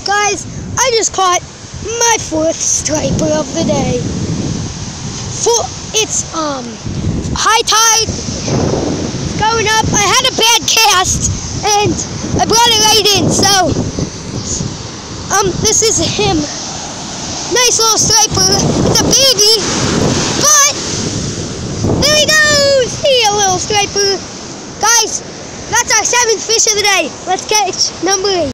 Guys, I just caught my 4th striper of the day. It's high tide. It's going up. I had a bad cast and I brought it right in, so this is him. Nice little striper. It's a baby, but there he goes. See a little striper. Guys, that's our 7th fish of the day. Let's catch number 8.